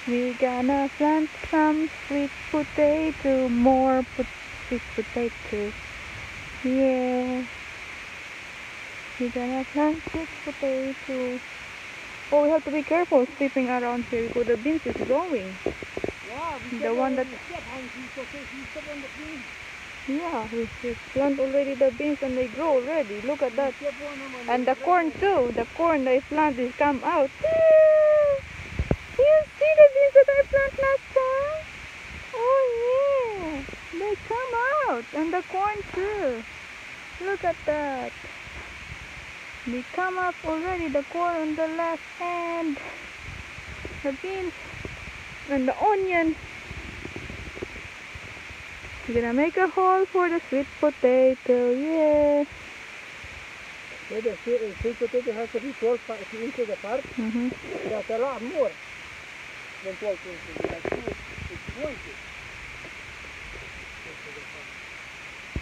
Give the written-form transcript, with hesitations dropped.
We gonna plant some sweet potato, more sweet potato. Yeah. We gonna plant sweet potato. Oh, we have to be careful stepping around here because the beans is growing. Yeah, The one that. Yeah, we should plant already the beans and they grow already. Look at that. And the corn too. The corn they plant is come out. You see the beans that I plant last time? Oh yeah, they come out. And the corn too. Look at that. They come up already. The corn on the left hand. The beans and the onion. We're gonna make a hole for the sweet potato. Yeah. Yeah, the sweet potato has to be 12 inches apart. That's a lot more than 12 inches.